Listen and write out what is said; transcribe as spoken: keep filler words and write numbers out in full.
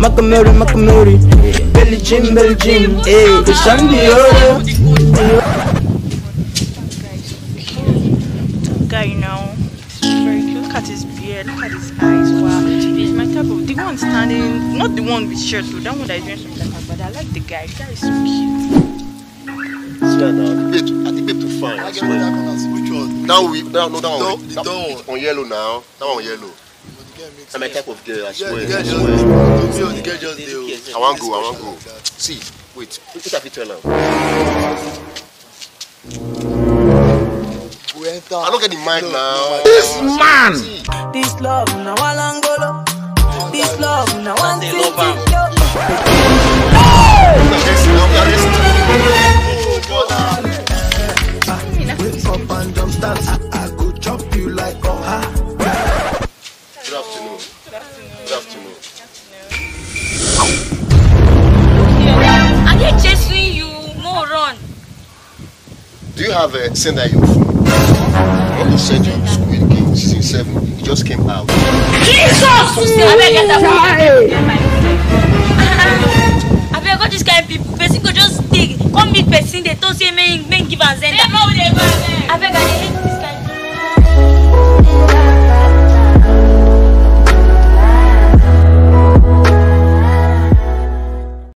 Makamuri, Makamuri, Belly Jim, Belly Jim, eh, the Shandy, guy now. Very cute. Look at his beard, look at his eyes. Wow, he's my type of the one standing, not the one with shirt, though. That one that is doing something like that. But I like the guy. The guy is so cute. Swear now, the babe, I think babe too fine. I get that one. Which one? That one, that, no, that one, the that, that on yellow now. That one on yellow. I'm my type of girl, I swear. The girl I just, swear. the girl just did. I want go, I want go. See, wait, what have you tell now? I don't get the mic now. This man! This love, now Alangolo. This love, now one thing. Wake up and jump start. I go chop you like Oha. Good afternoon. Good afternoon. I'm not chasing you, no run. Do you have a sender your phone? When they sent you Squid Game season seven, it just came out. Jesus! I beg get that. I beg got this kind of people. Person go just dig, come meet person. They don't say men men give and send.